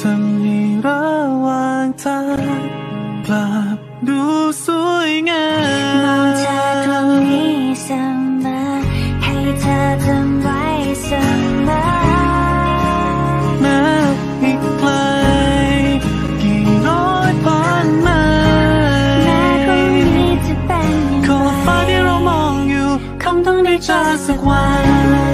ำให้ระหว่างทางกลับดูสวยงามมองเธอตรงนี้เสมอให้เธอจำไว้เสมอแม้อีกไกลกี่ร้อยผ่านมาแม้พรุ่งนี้จะเป็นอย่างไรขอบฟ้าที่เรามองอยู่คงต้องได้เจอสักวัน